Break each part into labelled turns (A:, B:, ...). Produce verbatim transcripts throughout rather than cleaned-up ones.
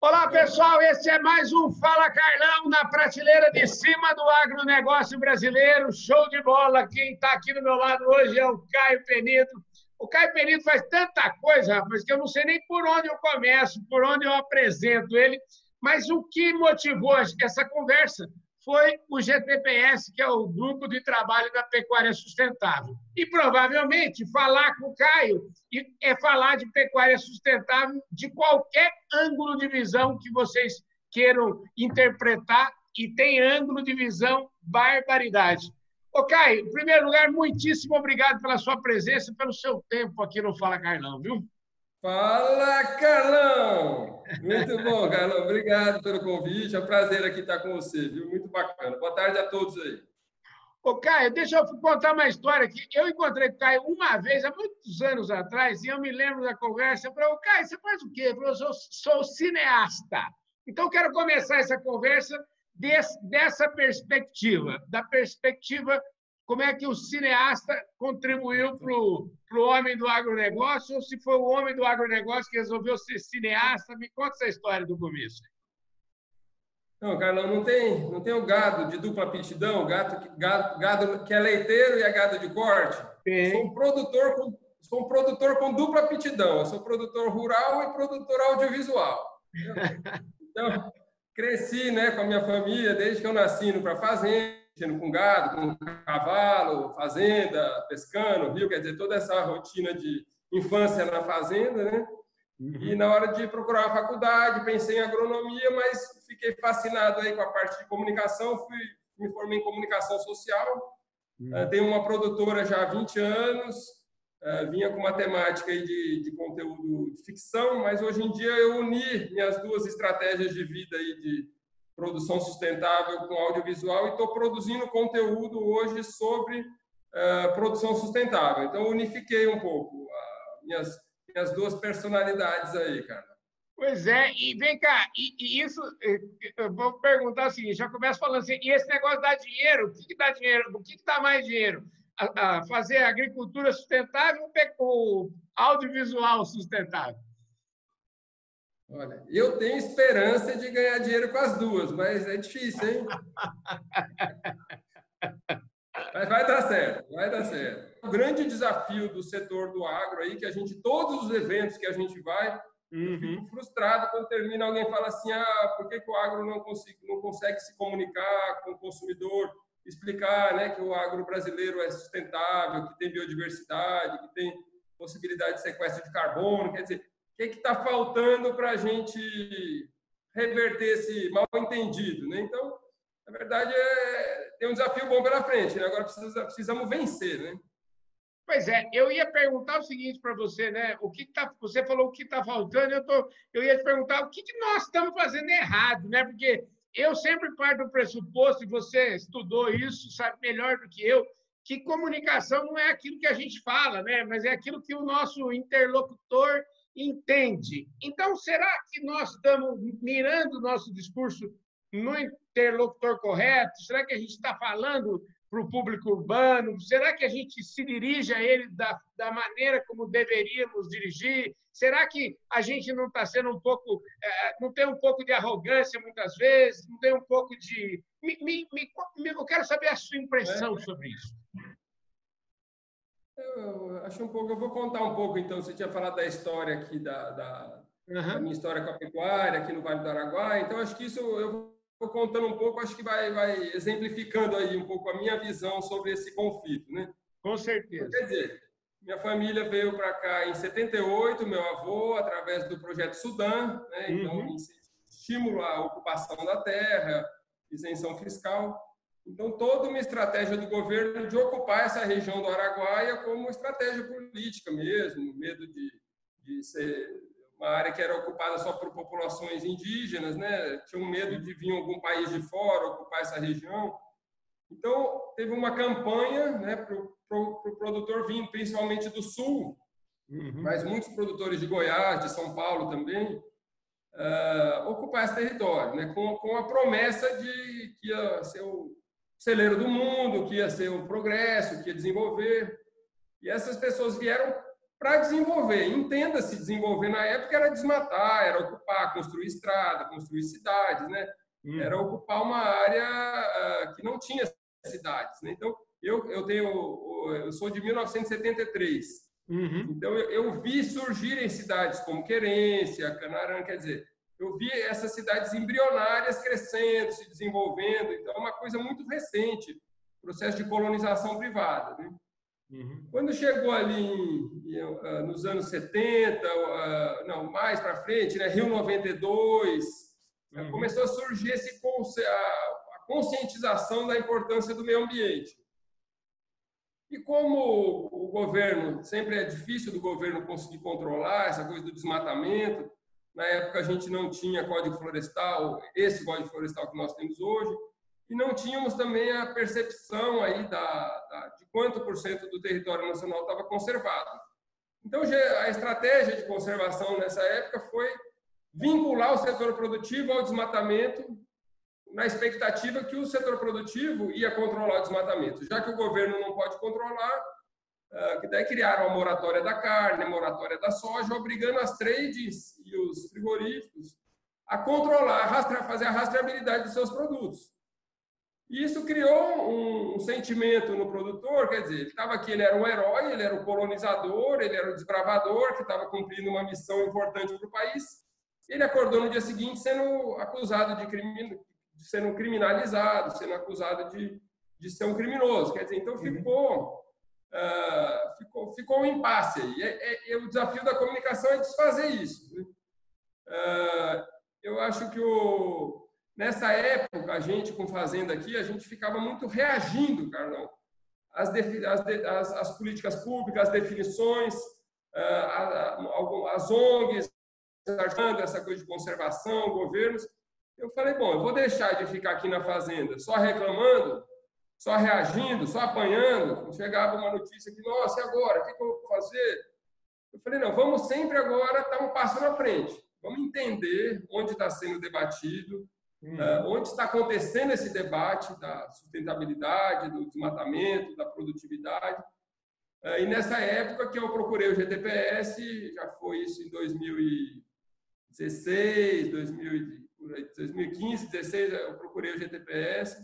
A: Olá, pessoal, esse é mais um Fala Carlão na prateleira de cima do agronegócio brasileiro. Show de bola! Quem está aqui do meu lado hoje é o Caio Penido. O Caio Penido faz tanta coisa, rapaz, que eu não sei nem por onde eu começo, por onde eu apresento ele. Mas o que motivou essa conversa foi o G T P S, que é o Grupo de Trabalho da Pecuária Sustentável. E, provavelmente, falar com o Caio é falar de pecuária sustentável de qualquer ângulo de visão que vocês queiram interpretar, e tem ângulo de visão barbaridade. Ô, Caio, em primeiro lugar, muitíssimo obrigado pela sua presença e pelo seu tempo aqui no Fala Carlão, viu?
B: Fala, Carlão! Muito bom, Carlão. Obrigado pelo convite. É um prazer aqui estar com você, viu? Muito bacana. Boa tarde a todos aí.
A: Ô, Caio, deixa eu contar uma história aqui. Eu encontrei com o Caio uma vez, há muitos anos atrás, e eu me lembro da conversa. Eu falei, ô, Caio, você faz o quê? Ele falou, eu sou, sou cineasta. Então, eu quero começar essa conversa desse, dessa perspectiva, da perspectiva como é que o cineasta contribuiu para o homem do agronegócio, ou se foi o homem do agronegócio que resolveu ser cineasta. Me conta essa história do começo.
B: Não, Carlão, não tem, não tem o gado de dupla aptidão, gado, gado, gado que é leiteiro e é gado de corte.
A: Tem.
B: Sou um produtor com, sou um produtor com dupla aptidão. Eu sou produtor rural e produtor audiovisual. Então, cresci, né, com a minha família, desde que eu nasci, indo para a fazenda, mexendo com gado, com cavalo, fazenda, pescando, rio, quer dizer, toda essa rotina de infância na fazenda, né? Uhum. E na hora de procurar a faculdade, pensei em agronomia, mas fiquei fascinado aí com a parte de comunicação, fui, me formei em comunicação social, uhum. uh, tenho uma produtora já há vinte anos, uh, vinha com uma temática aí de, de conteúdo de ficção, mas hoje em dia eu uni minhas duas estratégias de vida aí de produção sustentável com audiovisual e estou produzindo conteúdo hoje sobre uh, produção sustentável. Então, unifiquei um pouco uh, minhas, minhas duas personalidades aí, cara.
A: Pois é, e vem cá, e, e isso, eu vou perguntar o seguinte, já começo falando assim, e esse negócio dá dinheiro? O que, que dá dinheiro? O que, que dá mais dinheiro? A, a fazer agricultura sustentável ou audiovisual sustentável?
B: Olha, eu tenho esperança de ganhar dinheiro com as duas, mas é difícil, hein? Mas vai dar certo, vai dar certo. O grande desafio do setor do agro aí, que a gente, todos os eventos que a gente vai, uhum. eu fico frustrado quando termina, alguém fala assim, ah, por que, que o agro não consegue, não consegue se comunicar com o consumidor, explicar, né, que o agro brasileiro é sustentável, que tem biodiversidade, que tem possibilidade de sequestro de carbono, quer dizer, o que está faltando para a gente reverter esse mal-entendido, né? Então, na verdade, é, tem um desafio bom pela frente, né? Agora precisa, precisamos vencer, né?
A: Pois é, eu ia perguntar o seguinte para você, né? O que tá, você falou o que está faltando, eu, tô, eu ia te perguntar o que, que nós estamos fazendo errado, né? Porque eu sempre parto do pressuposto, e você estudou isso, sabe melhor do que eu, que comunicação não é aquilo que a gente fala, né? Mas é aquilo que o nosso interlocutor entende. Então, será que nós estamos mirando o nosso discurso no interlocutor correto? Será que a gente está falando para o público urbano? Será que a gente se dirige a ele da, da maneira como deveríamos dirigir? Será que a gente não está sendo um pouco, é, não tem um pouco de arrogância muitas vezes, não tem um pouco de... Me, me, me, eu quero saber a sua impressão sobre isso.
B: Eu acho um pouco, eu vou contar um pouco, então, você tinha falado da história aqui, da, da, uhum. da minha história com a pecuária aqui no Vale do Araguaia, então acho que isso eu vou contando um pouco, acho que vai, vai exemplificando aí um pouco a minha visão sobre esse conflito, né?
A: Com certeza.
B: Quer dizer, minha família veio para cá em setenta e oito, meu avô, através do Projeto Sudã, né? Então, uhum. estímulo à ocupação da terra, isenção fiscal. Então, toda uma estratégia do governo de ocupar essa região do Araguaia como estratégia política mesmo, medo de, de ser uma área que era ocupada só por populações indígenas, né? Tinham medo de vir algum país de fora ocupar essa região. Então, teve uma campanha, né, para o pro, pro produtor vindo, principalmente do sul, uhum. mas muitos produtores de Goiás, de São Paulo também, uh, ocupar esse território, né, com, com a promessa de que ia ser o celeiro do mundo, que ia ser o progresso, que ia desenvolver. E essas pessoas vieram para desenvolver. Entenda-se, desenvolver na época era desmatar, era ocupar, construir estrada, construir cidades, né? Hum. Era ocupar uma área uh, que não tinha cidades, né? Então, eu, eu, tenho, eu sou de mil novecentos e setenta e três, uhum. Então eu, eu vi surgirem cidades como Querência, Canarã, quer dizer, eu vi essas cidades embrionárias crescendo, se desenvolvendo, então é uma coisa muito recente, processo de colonização privada, né? Uhum. Quando chegou ali em, em, uh, nos anos setenta, uh, não, mais para frente, né, Rio noventa e dois, uhum. uh, começou a surgir esse, a, a conscientização da importância do meio ambiente. E como o governo, sempre é difícil do governo conseguir controlar essa coisa do desmatamento, na época a gente não tinha Código Florestal, esse Código Florestal que nós temos hoje, e não tínhamos também a percepção aí da, da, de quanto por cento do território nacional estava conservado. Então, a estratégia de conservação nessa época foi vincular o setor produtivo ao desmatamento, na expectativa que o setor produtivo ia controlar o desmatamento. Já que o governo não pode controlar, que daí criaram a moratória da carne, a moratória da soja, obrigando as trades e os frigoríficos a controlar, a fazer a rastreabilidade dos seus produtos. E isso criou um, um sentimento no produtor, quer dizer, ele estava aqui, ele era um herói, ele era o colonizador, ele era o desbravador, que estava cumprindo uma missão importante para o país. Ele acordou no dia seguinte sendo acusado de crime, sendo criminalizado, sendo acusado de, de ser um criminoso. Quer dizer, então ficou, uh, ficou, ficou um impasse aí. E, é, é, o desafio da comunicação é desfazer isso. Né? Uh, eu acho que o nessa época, a gente, com Fazenda aqui, a gente ficava muito reagindo, Carlão, às, às, às políticas públicas, às definições, às O N Gs, essa coisa de conservação, governos. Eu falei, bom, eu vou deixar de ficar aqui na Fazenda só reclamando, só reagindo, só apanhando. Chegava uma notícia que, nossa, e agora? O que eu vou fazer? Eu falei, não, vamos sempre agora dar um passo na frente. Vamos entender onde está sendo debatido, Uh, onde está acontecendo esse debate da sustentabilidade, do desmatamento, da produtividade. Uh, e nessa época que eu procurei o G T P S, já foi isso em dois mil e dezesseis, dois mil e quinze, dezesseis, eu procurei o G T P S.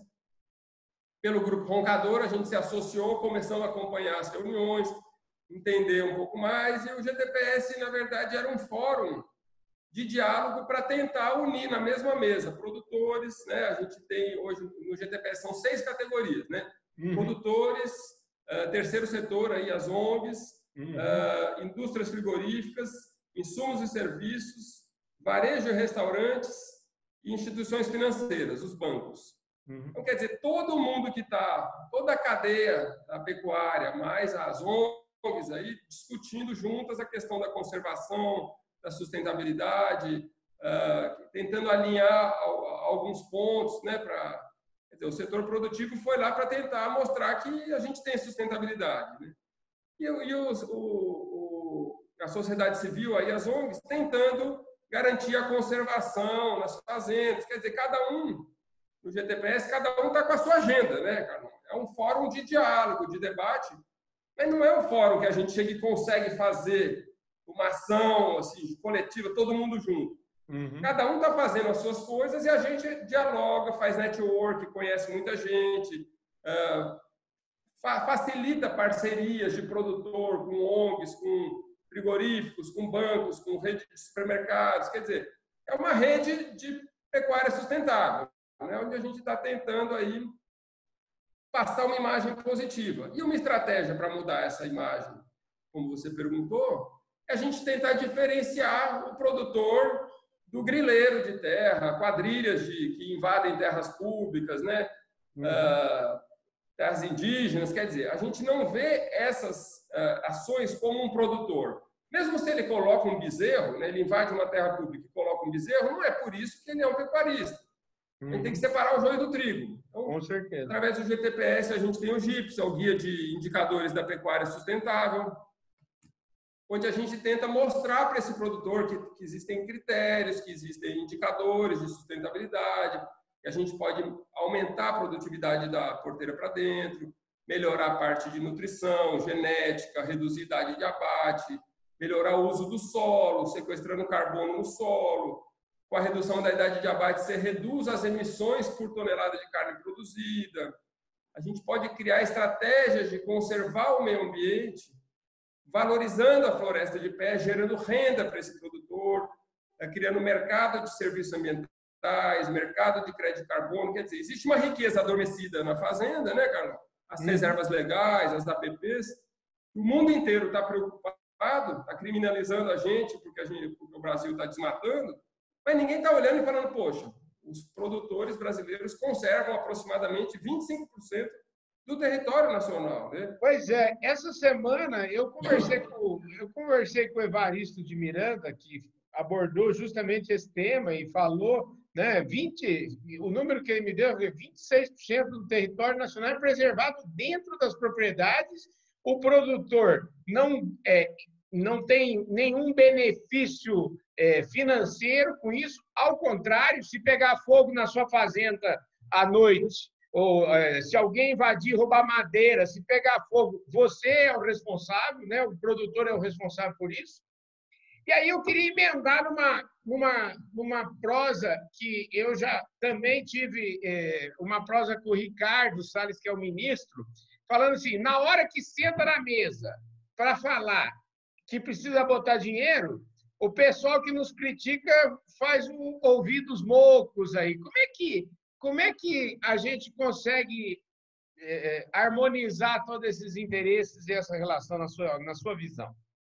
B: Pelo Grupo Roncador, a gente se associou, começamos a acompanhar as reuniões, entender um pouco mais, e o G T P S, na verdade, era um fórum de diálogo para tentar unir na mesma mesa produtores, né? A gente tem hoje no G T P S são seis categorias, né? Uhum. Produtores, uh, terceiro setor aí as O N Gs, uhum. uh, indústrias frigoríficas, insumos e serviços, varejo e restaurantes e instituições financeiras, os bancos. Uhum. Então quer dizer, todo mundo que está, toda a cadeia da pecuária, mais as O N Gs aí discutindo juntas a questão da conservação, da sustentabilidade, uh, tentando alinhar alguns pontos, né, para o setor produtivo foi lá para tentar mostrar que a gente tem sustentabilidade, né? E, e os, o, o, a sociedade civil, aí, as O N Gs, tentando garantir a conservação nas fazendas, quer dizer, cada um, no G T P S, cada um está com a sua agenda, né, Carlão? É um fórum de diálogo, de debate, mas não é um fórum que a gente chega e consegue fazer uma ação assim, coletiva, todo mundo junto. Uhum. Cada um está fazendo as suas coisas e a gente dialoga, faz network, conhece muita gente, uh, fa facilita parcerias de produtor com O N Gs, com frigoríficos, com bancos, com rede de supermercados. Quer dizer, é uma rede de pecuária sustentável, né, onde a gente está tentando aí passar uma imagem positiva. E uma estratégia para mudar essa imagem, como você perguntou, a gente tentar diferenciar o produtor do grileiro de terra, quadrilhas de, que invadem terras públicas, né? Uhum. Uh, terras indígenas. Quer dizer, a gente não vê essas uh, ações como um produtor. Mesmo se ele coloca um bezerro, né, ele invade uma terra pública e coloca um bezerro, não é por isso que ele é um pecuarista. Uhum. Ele tem que separar o joio do trigo. Então, com certeza. Através do G T P S, a gente tem o GIPS, é o Guia de Indicadores da Pecuária Sustentável, onde a gente tenta mostrar para esse produtor que, que existem critérios, que existem indicadores de sustentabilidade, que a gente pode aumentar a produtividade da porteira para dentro, melhorar a parte de nutrição, genética, reduzir a idade de abate, melhorar o uso do solo, sequestrando carbono no solo. Com a redução da idade de abate, você reduz as emissões por tonelada de carne produzida. A gente pode criar estratégias de conservar o meio ambiente, valorizando a floresta de pé, gerando renda para esse produtor, criando mercado de serviços ambientais, mercado de crédito de carbono. Quer dizer, existe uma riqueza adormecida na fazenda, né, Carlão? As reservas legais, as A P Ps. O mundo inteiro está preocupado, está criminalizando a gente porque, a gente porque o Brasil está desmatando, mas ninguém está olhando e falando, poxa, os produtores brasileiros conservam aproximadamente vinte e cinco por cento do território nacional, né?
A: Pois é, essa semana eu conversei com, eu conversei com o Evaristo de Miranda, que abordou justamente esse tema e falou, né, vinte, o número que ele me deu é vinte e seis por cento do território nacional é preservado dentro das propriedades. O produtor não, é, não tem nenhum benefício é, financeiro com isso, ao contrário, se pegar fogo na sua fazenda à noite, ou é, se alguém invadir, roubar madeira, se pegar fogo, você é o responsável, né? O produtor é o responsável por isso. E aí eu queria emendar numa, numa, numa prosa que eu já também tive, é, uma prosa com o Ricardo Salles, que é o ministro, falando assim, na hora que senta na mesa para falar que precisa botar dinheiro, o pessoal que nos critica faz um ouvidos moucos aí. Como é que, como é que a gente consegue é, harmonizar todos esses interesses e essa relação na sua, na sua visão?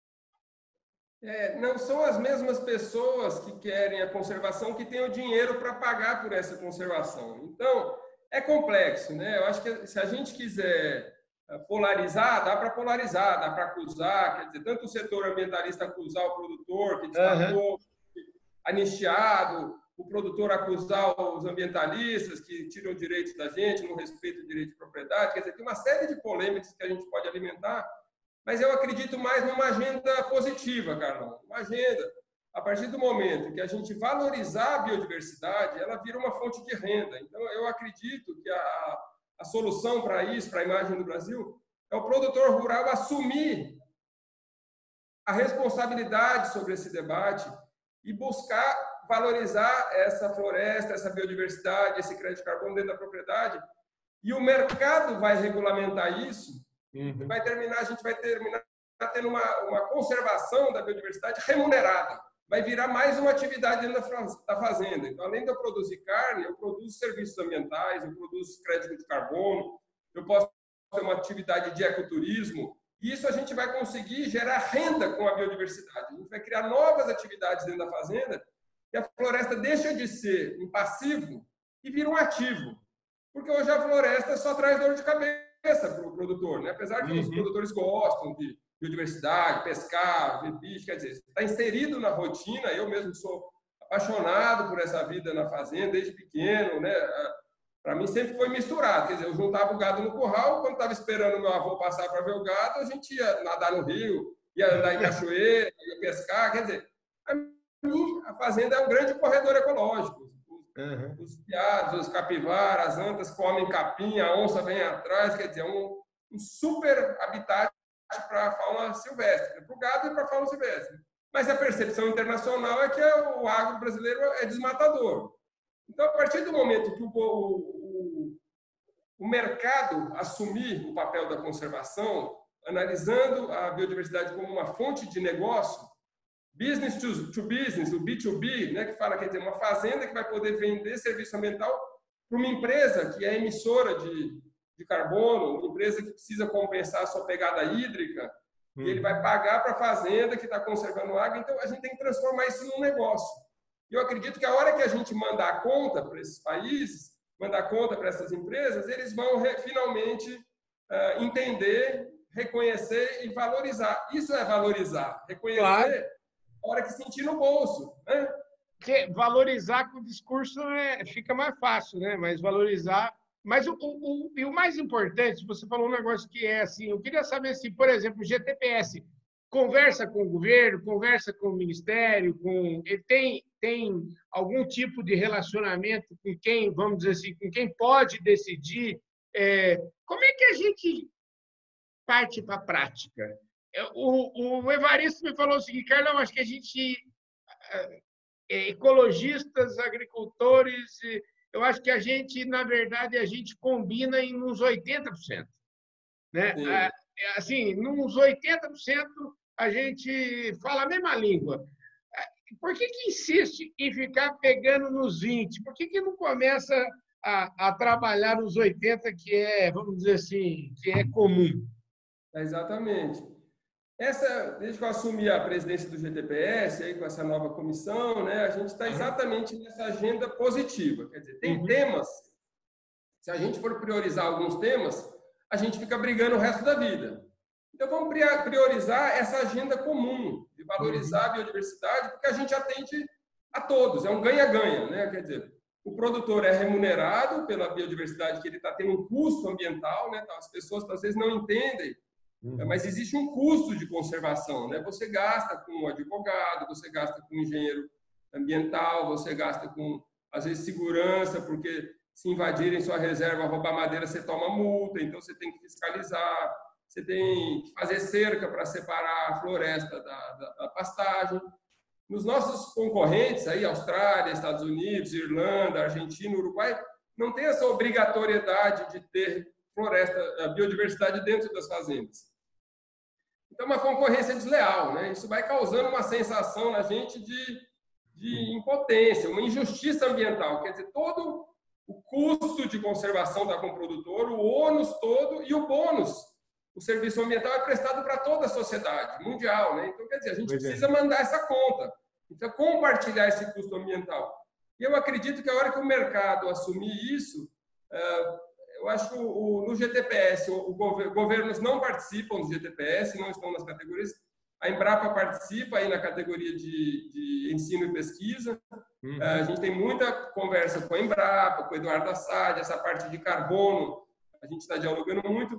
B: É, não são as mesmas pessoas que querem a conservação que têm o dinheiro para pagar por essa conservação. Então, é complexo, né? Eu acho que se a gente quiser polarizar, dá para polarizar, dá para acusar, quer dizer, tanto o setor ambientalista acusar o produtor que desmatou, uhum. anistiado, o produtor acusar os ambientalistas que tiram direitos da gente, não respeitam o direito de propriedade, quer dizer, tem uma série de polêmicas que a gente pode alimentar, mas eu acredito mais numa agenda positiva, Carlão, uma agenda. A partir do momento que a gente valorizar a biodiversidade, ela vira uma fonte de renda. Então, eu acredito que a A solução para isso, para a imagem do Brasil, é o produtor rural assumir a responsabilidade sobre esse debate e buscar valorizar essa floresta, essa biodiversidade, esse crédito de carbono dentro da propriedade. E o mercado vai regulamentar isso. Uhum. Vai terminar, a gente vai terminar tendo uma, uma conservação da biodiversidade remunerada. Vai virar mais uma atividade dentro da fazenda. Então, além de eu produzir carne, eu produzo serviços ambientais, eu produzo crédito de carbono, eu posso ter uma atividade de ecoturismo, e isso a gente vai conseguir gerar renda com a biodiversidade. A gente vai criar novas atividades dentro da fazenda, e a floresta deixa de ser um passivo e vira um ativo. Porque hoje a floresta só traz dor de cabeça para o produtor, né? Apesar que uhum. os produtores gostam de biodiversidade, pescar, ver bicho, quer dizer, está inserido na rotina. Eu mesmo sou apaixonado por essa vida na fazenda desde pequeno, né? Para mim sempre foi misturado, quer dizer, eu juntava o gado no curral, quando estava esperando meu avô passar para ver o gado, a gente ia nadar no rio, ia andar em cachoeira, ia pescar, quer dizer, a mim a fazenda é um grande corredor ecológico. Uhum. Os piados, os capivaras, as antas comem capim, a onça vem atrás, quer dizer, um, um super habitat para a fauna silvestre, para o gado e para a fauna silvestre. Mas a percepção internacional é que o agro brasileiro é desmatador. Então, a partir do momento que o, o, o mercado assumir o papel da conservação, analisando a biodiversidade como uma fonte de negócio, business to, to business, o B dois B, né, que fala que tem uma fazenda que vai poder vender serviço ambiental para uma empresa que é emissora de de carbono, uma empresa que precisa compensar a sua pegada hídrica, hum. e ele vai pagar para a fazenda que está conservando água. Então, a gente tem que transformar isso num negócio. E eu acredito que a hora que a gente mandar a conta para esses países, mandar a conta para essas empresas, eles vão finalmente uh, entender, reconhecer e valorizar. Isso é valorizar. Reconhecer claro. A hora que sentir no bolso, né?
A: Porque valorizar com o discurso é, fica mais fácil, né? Mas valorizar... Mas o, o, o, o mais importante, você falou um negócio que é assim, eu queria saber se, por exemplo, o G T P S conversa com o governo, conversa com o Ministério, com, ele tem, tem algum tipo de relacionamento com quem, vamos dizer assim, com quem pode decidir. É, como é que a gente parte para a prática? o, o Evaristo me falou o seguinte, Carlão, acho que a gente, ecologistas, agricultores, eu acho que a gente, na verdade, a gente combina em uns oitenta por cento. Né?
B: Sim.
A: Assim, nos oitenta por cento a gente fala a mesma língua. Por que que insiste em ficar pegando nos vinte? Por que que não começa a, a trabalhar nos oitenta, que é, vamos dizer assim, que é comum?
B: Exatamente. Essa, desde que eu assumi a presidência do G T P S, aí, com essa nova comissão, né, a gente está exatamente nessa agenda positiva. Quer dizer, tem uhum. temas, se a gente for priorizar alguns temas, a gente fica brigando o resto da vida. Então, vamos priorizar essa agenda comum de valorizar uhum. a biodiversidade, porque a gente atende a todos, é um ganha-ganha, né? Quer dizer, o produtor é remunerado pela biodiversidade, que ele está tendo um custo ambiental, né? Então, as pessoas às vezes não entendem, uhum. mas existe um custo de conservação, né? Você gasta com um advogado, você gasta com um engenheiro ambiental, você gasta com, às vezes, segurança, porque se invadirem sua reserva, roubar madeira, você toma multa, então você tem que fiscalizar, você tem que fazer cerca para separar a floresta da, da, da pastagem. Nos nossos concorrentes, aí, Austrália, Estados Unidos, Irlanda, Argentina, Uruguai, não tem essa obrigatoriedade de ter floresta, a biodiversidade dentro das fazendas. Então, é uma concorrência desleal, né? Isso vai causando uma sensação na gente de, de impotência, uma injustiça ambiental. Quer dizer, todo o custo de conservação está com o produtor, o ônus todo e o bônus. O serviço ambiental é prestado para toda a sociedade mundial, né? Então, quer dizer, a gente pois precisa é. mandar essa conta. Então, compartilhar esse custo ambiental. E eu acredito que a hora que o mercado assumir isso, eu acho que no G T P S, os governos não participam do G T P S, não estão nas categorias. A Embrapa participa aí na categoria de, de ensino e pesquisa. Uhum. A gente tem muita conversa com a Embrapa, com o Eduardo Assad, essa parte de carbono, a gente está dialogando muito.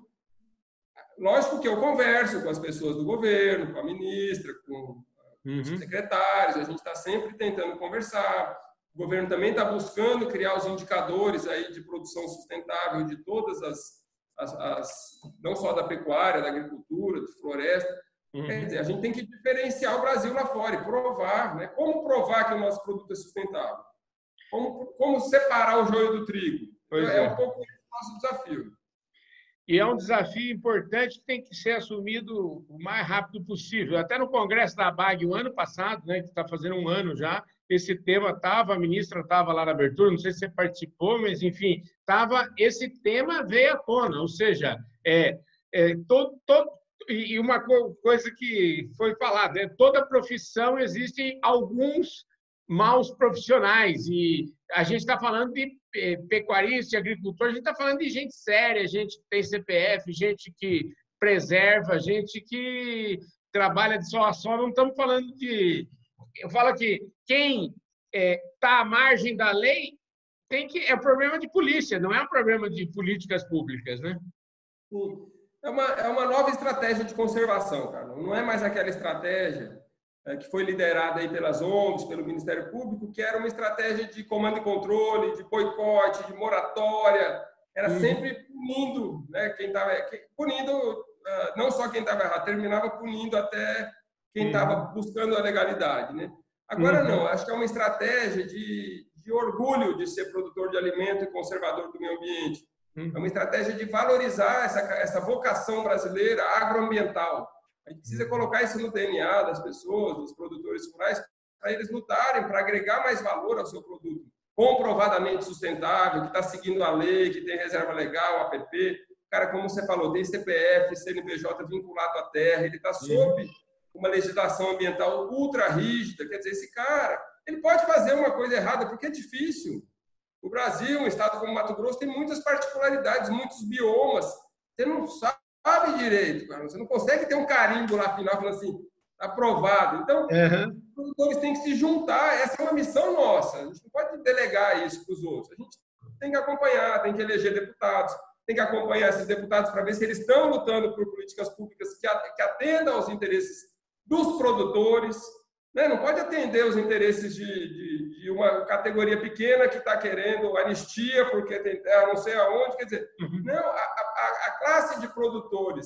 B: Lógico que eu converso com as pessoas do governo, com a ministra, com uhum. os secretários, a gente está sempre tentando conversar. O governo também está buscando criar os indicadores aí de produção sustentável de todas as, as, as não só da pecuária, da agricultura, de floresta. Uhum. Quer dizer, a gente tem que diferenciar o Brasil lá fora e provar, né? Como provar que o nosso produto é sustentável? Como, como separar o joio do trigo? Pois é, é um pouco o nosso desafio.
A: E é um desafio importante que tem que ser assumido o mais rápido possível. Até no Congresso da A B A G, o ano passado, né, que está fazendo um ano já, esse tema estava, a ministra estava lá na abertura, não sei se você participou, mas, enfim, tava, esse tema veio à tona, ou seja, é, é, todo, todo, e uma coisa que foi falada, é, toda profissão existem alguns maus profissionais, e a gente está falando de pecuarista, de agricultor, a gente está falando de gente séria, gente que tem C P F, gente que preserva, gente que trabalha de sol a sol, não estamos falando de... Eu falo que quem está é, à margem da lei tem que... é um problema de polícia, não é um problema de políticas públicas, né?
B: Sim. É uma, é uma nova estratégia de conservação, cara. Não é mais aquela estratégia que foi liderada aí pelas O N Gs, pelo Ministério Público, que era uma estratégia de comando e controle, de boicote, de moratória, era uhum. sempre punindo, né, quem estava punindo, não só quem estava errado, terminava punindo até quem estava uhum. buscando a legalidade, né? Agora uhum. não, acho que é uma estratégia de, de orgulho de ser produtor de alimento e conservador do meio ambiente. Uhum. É uma estratégia de valorizar essa, essa vocação brasileira agroambiental. A gente precisa colocar isso no D N A das pessoas, dos produtores rurais, para eles lutarem, para agregar mais valor ao seu produto. Comprovadamente sustentável, que está seguindo a lei, que tem reserva legal, A P P. Cara, como você falou, tem C P F, C N P J vinculado à terra, ele está sob uma legislação ambiental ultra rígida. Quer dizer, esse cara, ele pode fazer uma coisa errada, porque é difícil. O Brasil, um estado como Mato Grosso, tem muitas particularidades, muitos biomas. Você não sabe sabe direito, cara. Você não consegue ter um carimbo lá final falando assim, aprovado. Então, uhum. os produtores têm que se juntar. Essa é uma missão nossa. A gente não pode delegar isso para os outros. A gente tem que acompanhar, tem que eleger deputados, tem que acompanhar esses deputados para ver se eles estão lutando por políticas públicas que atendam aos interesses dos produtores. Né? Não pode atender os interesses de, de, de uma categoria pequena que está querendo anistia porque tem terra não sei aonde. Quer dizer, uhum. não, a, a, a classe de produtores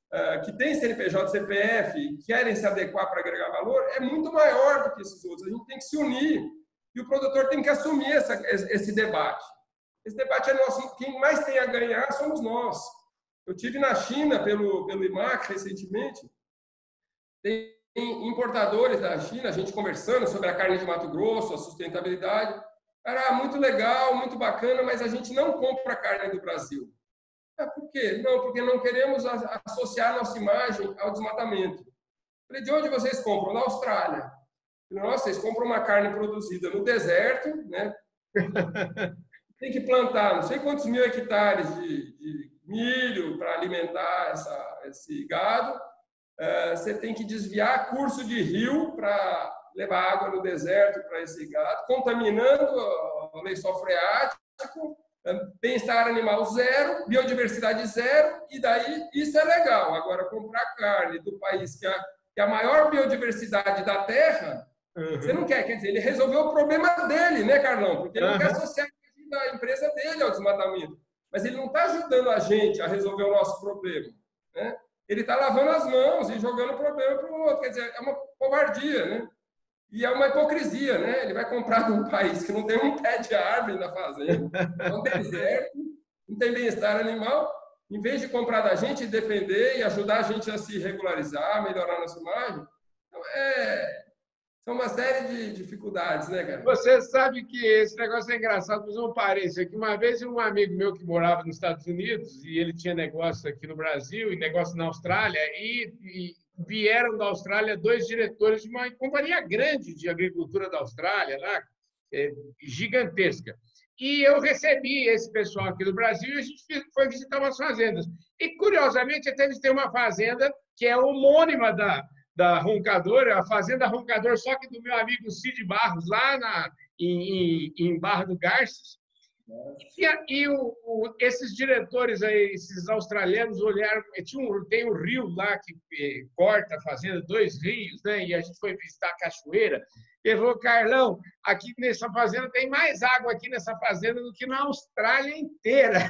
B: que têm C N P J, C P F e querem se adequar para agregar valor, é muito maior do que esses outros. A gente tem que se unir e o produtor tem que assumir essa, esse debate. Esse debate é nosso. Quem mais tem a ganhar somos nós. Eu tive na China pelo, pelo I M A C recentemente. Tem importadores da China, a gente conversando sobre a carne de Mato Grosso, a sustentabilidade. Era muito legal, muito bacana, mas a gente não compra carne do Brasil. Ah, por quê? Não, porque não queremos associar nossa imagem ao desmatamento. Falei, de onde vocês compram? Na Austrália. Falei, nossa, vocês compram uma carne produzida no deserto, né? Tem que plantar não sei quantos mil hectares de, de milho para alimentar essa, esse gado. Uh, você tem que desviar curso de rio para levar água no deserto para esse gado, contaminando o lençol freático, bem-estar animal zero, biodiversidade zero, e daí isso é legal. Agora, comprar carne do país que é a, que é a maior biodiversidade da Terra, uhum. Você não quer. Quer dizer, ele resolveu o problema dele, né, Carlão? Porque ele uhum. não quer associar a empresa dele ao desmatamento. Mas ele não está ajudando a gente a resolver o nosso problema, né? Ele está lavando as mãos e jogando o problema para o outro. Quer dizer, é uma covardia, né? E é uma hipocrisia, né? Ele vai comprar de um país que não tem um pé de árvore na fazenda, é um deserto, não tem bem-estar animal. Em vez de comprar da gente e defender e ajudar a gente a se regularizar, melhorar a nossa imagem, então é... são uma série de dificuldades, né, cara?
A: Você sabe que esse negócio é engraçado, mas um parênteses aqui. Uma vez um amigo meu que morava nos Estados Unidos e ele tinha negócio aqui no Brasil e negócio na Austrália e, e vieram da Austrália dois diretores de uma companhia grande de agricultura da Austrália, lá, é, gigantesca. E eu recebi esse pessoal aqui do Brasil e a gente foi visitar umas fazendas. E, curiosamente, até eles têm uma fazenda que é homônima da, da Roncador, a Fazenda Roncador, só que do meu amigo Cid Barros, lá na, em, em Barra do Garças. E, e o, o, esses diretores, aí, esses australianos, olharam. Tinha um, tem um rio lá que eh, corta a fazenda, dois rios, né? E a gente foi visitar a cachoeira. Ele falou, Carlão, aqui nessa fazenda tem mais água aqui nessa fazenda do que na Austrália inteira.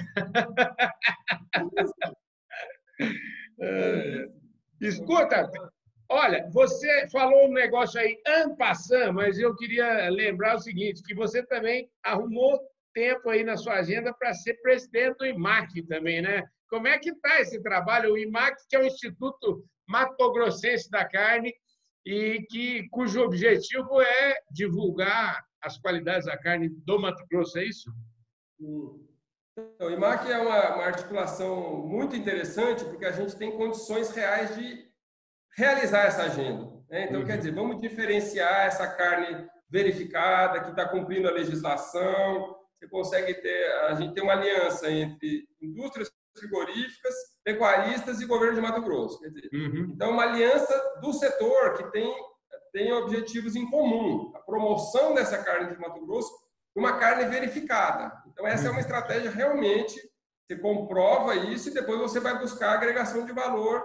A: É, escuta, olha, você falou um negócio aí, en passant, mas eu queria lembrar o seguinte, que você também arrumou tempo aí na sua agenda para ser presidente do I M A C também, né? Como é que está esse trabalho? O I M A C, que é o Instituto Mato Grossense da Carne, e que, cujo objetivo é divulgar as qualidades da carne do Mato Grosso, é isso?
B: Então, o I M A C é uma, uma articulação muito interessante, porque a gente tem condições reais de realizar essa agenda, né? Então, uhum. quer dizer, vamos diferenciar essa carne verificada, que está cumprindo a legislação. Você consegue ter, a gente tem uma aliança entre indústrias frigoríficas, pecuaristas e governo de Mato Grosso. Quer dizer, uhum. Então, uma aliança do setor que tem, tem objetivos em comum, a promoção dessa carne de Mato Grosso, uma carne verificada. Então, essa uhum. é uma estratégia realmente, você comprova isso e depois você vai buscar agregação de valor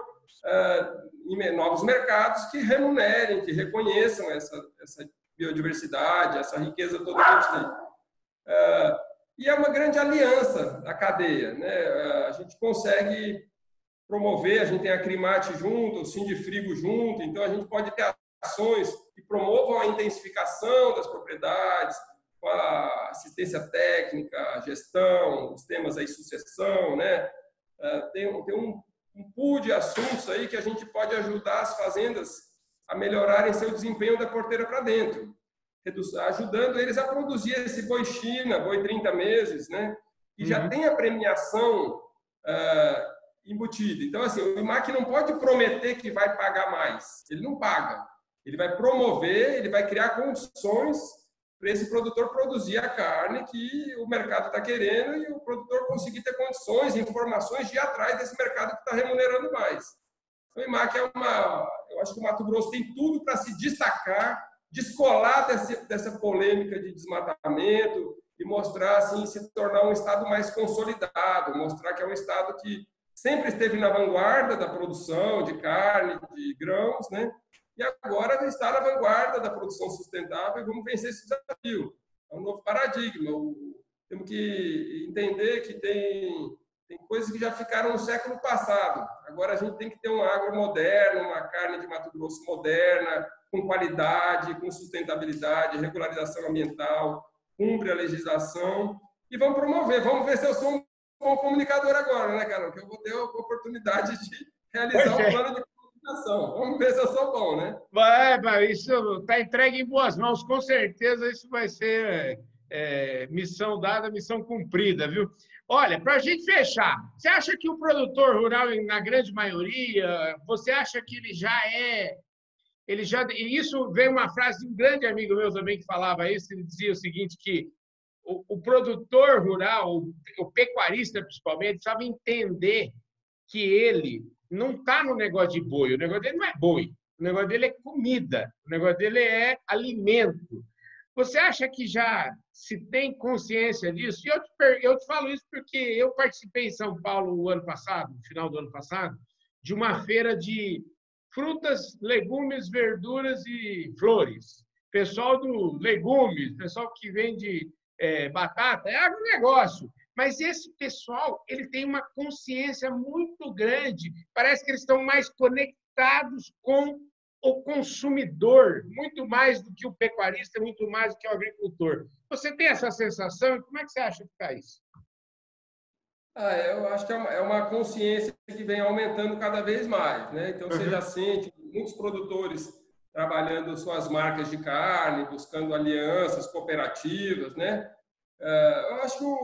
B: uh, em novos mercados que remunerem, que reconheçam essa, essa biodiversidade, essa riqueza toda que a gente tem. Uh, e é uma grande aliança da cadeia, né? Uh, a gente consegue promover, a gente tem a Crimate junto, o Sindifrigo junto, então a gente pode ter ações que promovam a intensificação das propriedades, com a assistência técnica, a gestão, os temas aí, sucessão, né? Uh, tem tem um, um pool de assuntos aí que a gente pode ajudar as fazendas a melhorarem seu desempenho da porteira para dentro, ajudando eles a produzir esse boi China, boi trinta meses, né? E uhum. já tem a premiação uh, embutida. Então, assim, o I M A C não pode prometer que vai pagar mais. Ele não paga. Ele vai promover, ele vai criar condições para esse produtor produzir a carne que o mercado está querendo e o produtor conseguir ter condições, informações de ir atrás desse mercado que está remunerando mais. Então, o I M A C é uma... Eu acho que o Mato Grosso tem tudo para se destacar, descolar desse, dessa polêmica de desmatamento e mostrar, assim, se tornar um estado mais consolidado, mostrar que é um estado que sempre esteve na vanguarda da produção de carne, de grãos, né? E agora está na vanguarda da produção sustentável e vamos vencer esse desafio. É um novo paradigma. O, temos que entender que tem Tem coisas que já ficaram no século passado. Agora a gente tem que ter um agro moderno, uma carne de Mato Grosso moderna, com qualidade, com sustentabilidade, regularização ambiental, cumpre a legislação. E vamos promover. Vamos ver se eu sou um bom comunicador agora, né, Carol? Que eu vou ter a oportunidade de realizar um plano de comunicação. Vamos ver se eu sou bom, né?
A: Vai, vai. Isso está entregue em boas mãos. Com certeza isso vai ser é, missão dada, missão cumprida, viu? Olha, para a gente fechar, você acha que o produtor rural, na grande maioria, você acha que ele já é... Ele já, e isso vem uma frase de um grande amigo meu também que falava isso, ele dizia o seguinte, que o, o produtor rural, o, o pecuarista principalmente, sabe entender que ele não está no negócio de boi, o negócio dele não é boi, o negócio dele é comida, o negócio dele é alimento. Você acha que já se tem consciência disso? E eu te, eu te falo isso porque eu participei em São Paulo o ano passado, no final do ano passado, de uma feira de frutas, legumes, verduras e flores. Pessoal do legumes, pessoal que vende é, batata, é agronegócio. Mas esse pessoal ele tem uma consciência muito grande. Parece que eles estão mais conectados com o consumidor, muito mais do que o pecuarista, muito mais do que o agricultor. Você tem essa sensação? Como é que você acha que está isso?
B: Ah, eu acho que é uma, é uma consciência que vem aumentando cada vez mais, né? Então, você já sente muitos produtores trabalhando suas marcas de carne, buscando alianças, cooperativas, né? Eu acho que o,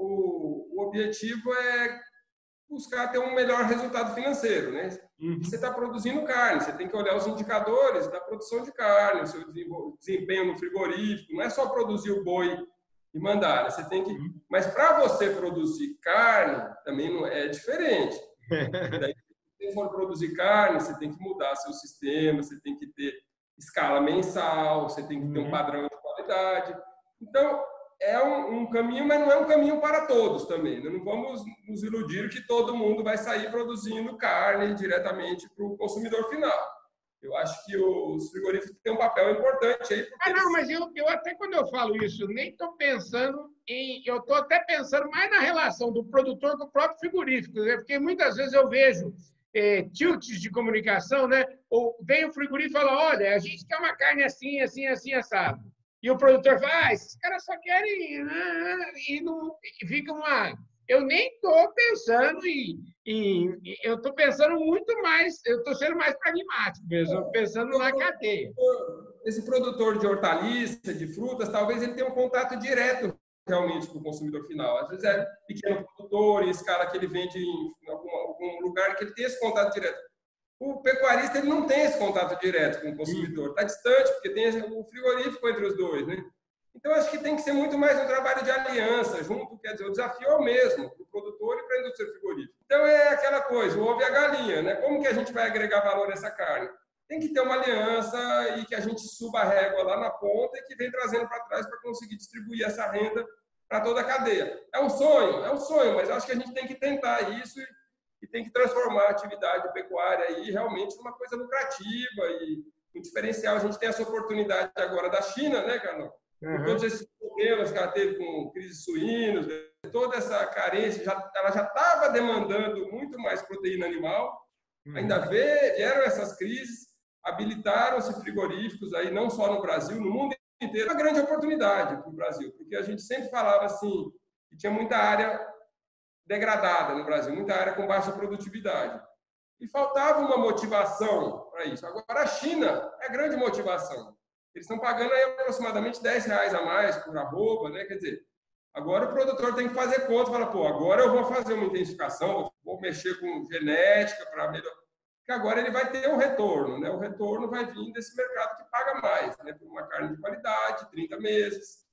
B: o, o objetivo é buscar ter um melhor resultado financeiro, né? Você está produzindo carne, você tem que olhar os indicadores da produção de carne, o seu desempenho no frigorífico, não é só produzir o boi e mandar, né? Você tem que... Mas para você produzir carne, também não é diferente. Daí, se você for produzir carne, você tem que mudar seu sistema, você tem que ter escala mensal, você tem que ter um padrão de qualidade. Então, é um, um caminho, mas não é um caminho para todos também. Não vamos nos iludir que todo mundo vai sair produzindo carne diretamente para o consumidor final. Eu acho que os frigoríficos têm um papel importante aí.
A: Ah, não, mas eu, eu até quando eu falo isso, nem estou pensando em... Eu estou até pensando mais na relação do produtor com o próprio frigorífico, né? Porque muitas vezes eu vejo é, tilts de comunicação, né? Ou vem o frigorífico e fala, olha, a gente quer uma carne assim, assim, assim, assado. E o produtor fala, ah, esses caras só querem... E, não, e fica uma... Eu nem estou pensando em, em... Eu estou pensando muito mais... Eu estou sendo mais pragmático mesmo, estou pensando na cadeia.
B: Esse produtor de hortaliça, de frutas, talvez ele tenha um contato direto realmente com o consumidor final. Às vezes é pequeno produtor, em escala que ele vende em algum, algum lugar que ele tem esse contato direto. O pecuarista ele não tem esse contato direto com o consumidor, está distante, porque tem o frigorífico entre os dois, né? Então, acho que tem que ser muito mais um trabalho de aliança, junto, quer dizer, o desafio é o mesmo, para o produtor e para a indústria frigorífica. Então, é aquela coisa, o ovo e a galinha, né? Como que a gente vai agregar valor a essa carne? Tem que ter uma aliança e que a gente suba a régua lá na ponta e que vem trazendo para trás para conseguir distribuir essa renda para toda a cadeia. É um sonho, é um sonho, mas acho que a gente tem que tentar isso e e tem que transformar a atividade pecuária aí realmente numa coisa lucrativa e um diferencial. A gente tem essa oportunidade agora da China, né, Carlão? Uhum. Por todos esses problemas que ela teve com crise de suínos, toda essa carência, já, ela já estava demandando muito mais proteína animal. Uhum. Ainda vieram essas crises, habilitaram-se frigoríficos aí, não só no Brasil, no mundo inteiro. Uma grande oportunidade para o Brasil, porque a gente sempre falava assim, que tinha muita área degradada no Brasil, muita área com baixa produtividade. E faltava uma motivação para isso. Agora, a China é a grande motivação. Eles estão pagando aí aproximadamente dez reais a mais por arroba, né? Quer dizer, agora o produtor tem que fazer conta, fala, pô, agora eu vou fazer uma intensificação, vou mexer com genética para melhorar. Porque agora ele vai ter um retorno, né? O retorno vai vir desse mercado que paga mais, né? Por uma carne de qualidade, trinta meses.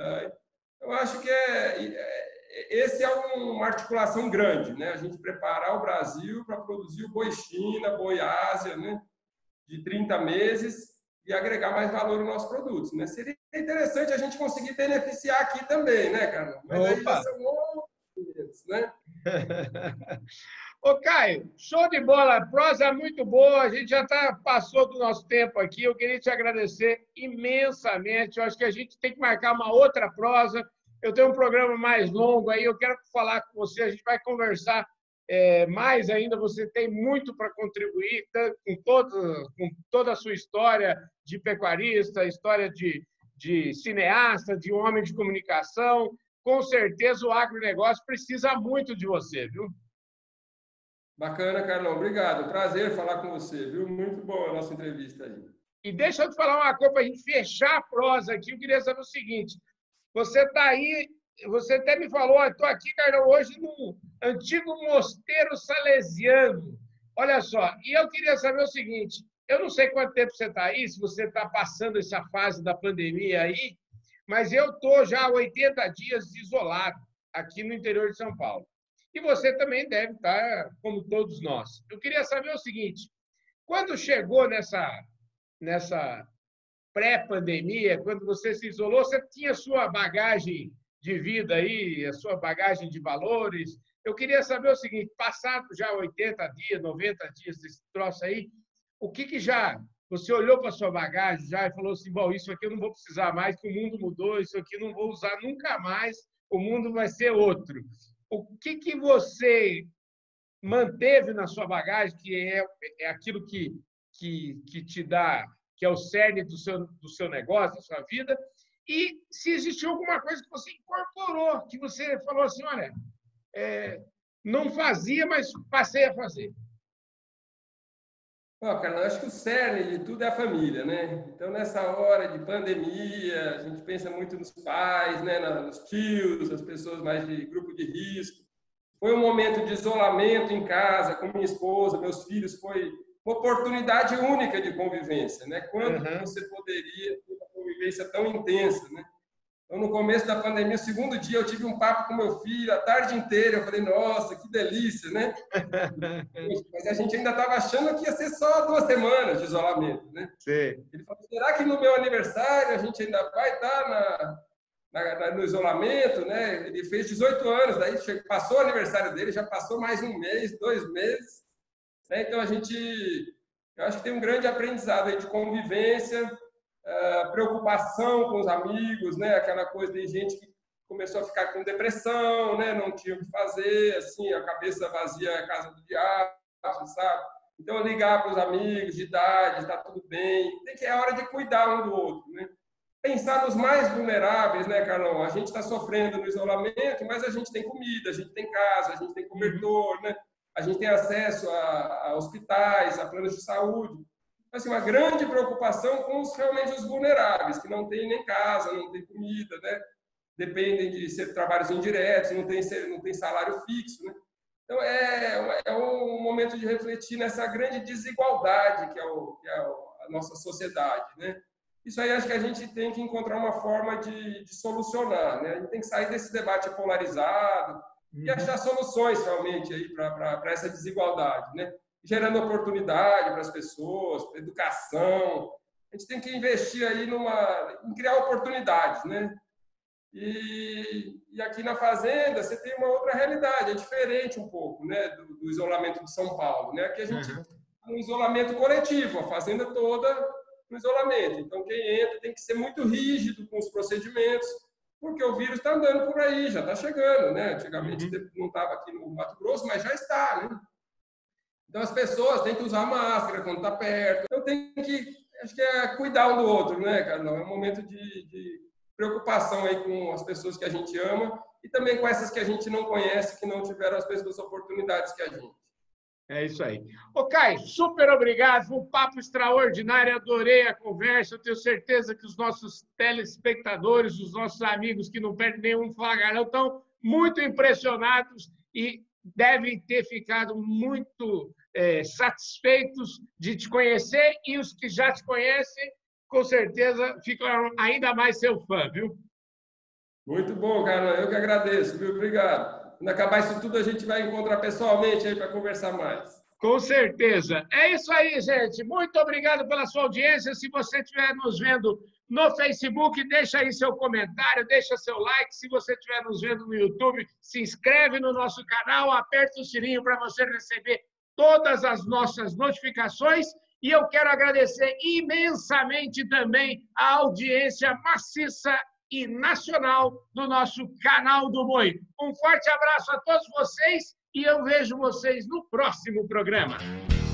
B: Eu acho que é... é esse é uma articulação grande, né? A gente preparar o Brasil para produzir o boi China, boi Ásia, né? De trinta meses e agregar mais valor nos nossos produtos, né? Seria interessante a gente conseguir beneficiar aqui também, né, cara? Mas Opa. Aí já são outros, né?
A: Ô, Caio, show de bola, prosa muito boa, a gente já tá, passou do nosso tempo aqui, eu queria te agradecer imensamente, eu acho que a gente tem que marcar uma outra prosa. eu tenho um programa mais longo aí, eu quero falar com você, a gente vai conversar é, mais ainda, você tem muito para contribuir com toda, com toda a sua história de pecuarista, história de, de cineasta, de homem de comunicação. Com certeza o agronegócio precisa muito de você, viu?
B: Bacana, Carlão. Obrigado. Prazer falar com você, viu? Muito boa a nossa entrevista aí.
A: E deixa eu te falar uma coisa para a gente fechar a prosa aqui. Eu queria saber o seguinte: você está aí, você até me falou, estou aqui, Carlão, hoje no antigo mosteiro salesiano. Olha só, e eu queria saber o seguinte: eu não sei quanto tempo você está aí, se você está passando essa fase da pandemia aí, mas eu estou já há oitenta dias isolado aqui no interior de São Paulo. E você também deve estar, como todos nós. Eu queria saber o seguinte: quando chegou nessa, nessa pré-pandemia, quando você se isolou, você tinha sua bagagem de vida aí, a sua bagagem de valores. Eu queria saber o seguinte: passado já oitenta dias, noventa dias desse troço aí, o que que já... Você olhou para a sua bagagem já e falou assim, bom, isso aqui eu não vou precisar mais, que o mundo mudou, isso aqui eu não vou usar nunca mais, o mundo vai ser outro. O que que você manteve na sua bagagem, que é, é aquilo que, que, que te dá, que é o cerne do seu, do seu negócio, da sua vida, e se existiu alguma coisa que você incorporou, que você falou assim, olha, é, não fazia, mas passei a fazer.
B: Bom, Carlão, acho que o cerne de tudo é a família, né? Então, nessa hora de pandemia, a gente pensa muito nos pais, né? Nos tios, as pessoas mais de grupo de risco. Foi um momento de isolamento em casa, com minha esposa, meus filhos, foi uma oportunidade única de convivência, né? Quando uhum. você poderia ter uma convivência tão intensa, né? Então, no começo da pandemia, o segundo dia, eu tive um papo com meu filho a tarde inteira. Eu falei, nossa, que delícia, né? Mas a gente ainda estava achando que ia ser só duas semanas de isolamento, né?
A: Sim.
B: Ele falou, será que no meu aniversário a gente ainda vai estar na, na, na, no isolamento, né? Ele fez dezoito anos, daí chegou, passou o aniversário dele, já passou mais um mês, dois meses. Né? Então, a gente, eu acho que tem um grande aprendizado aí de convivência, Uh, preocupação com os amigos, né? Aquela coisa de gente que começou a ficar com depressão, né? Não tinha o que fazer, assim, a cabeça vazia, a casa do diabo, sabe? Então, ligar para os amigos de idade, está tudo bem, tem que é hora de cuidar um do outro, né? Pensar nos mais vulneráveis, né, Carlão? A gente está sofrendo no isolamento, mas a gente tem comida, a gente tem casa, a gente tem cobertor, né? A gente tem acesso a, a hospitais, a planos de saúde. Assim, uma grande preocupação com os realmente os vulneráveis, que não têm nem casa, não têm comida, né? Dependem de ser trabalhos indiretos, não tem, não tem salário fixo, né? Então, é, é um momento de refletir nessa grande desigualdade que é, o, que é a nossa sociedade, né? Isso aí acho que a gente tem que encontrar uma forma de, de solucionar, né? A gente tem que sair desse debate polarizado uhum. e achar soluções realmente aí para essa desigualdade, né? Gerando oportunidade para as pessoas, educação. A gente tem que investir aí numa, em criar oportunidades, né? E, e aqui na fazenda você tem uma outra realidade, é diferente um pouco, né, do, do isolamento de São Paulo, né? Aqui a gente uhum. tem um isolamento coletivo, a fazenda toda no isolamento. Então quem entra tem que ser muito rígido com os procedimentos, porque o vírus está andando por aí, já está chegando, né? Antigamente uhum. não estava aqui no Mato Grosso, mas já está, né? Então, as pessoas têm que usar máscara quando está perto. Então, tem que, acho que é cuidar um do outro, né, Carlão? É um momento de, de preocupação aí com as pessoas que a gente ama e também com essas que a gente não conhece, que não tiveram as mesmas oportunidades que a gente.
A: É isso aí. Ô, Caio, super obrigado. Foi um papo extraordinário. Adorei a conversa. Eu tenho certeza que os nossos telespectadores, os nossos amigos que não perdem nenhum flagrão, estão muito impressionados e devem ter ficado muito é, satisfeitos de te conhecer, e os que já te conhecem, com certeza, ficam ainda mais seu fã, viu?
B: Muito bom, Carlão. Eu que agradeço, viu? Obrigado. Quando acabar isso tudo, a gente vai encontrar pessoalmente aí para conversar mais.
A: Com certeza. É isso aí, gente. Muito obrigado pela sua audiência. Se você estiver nos vendo no Facebook, deixa aí seu comentário, deixa seu like. Se você estiver nos vendo no YouTube, se inscreve no nosso canal, aperta o sininho para você receber todas as nossas notificações. E eu quero agradecer imensamente também a audiência maciça e nacional do nosso Canal do Boi. Um forte abraço a todos vocês e eu vejo vocês no próximo programa.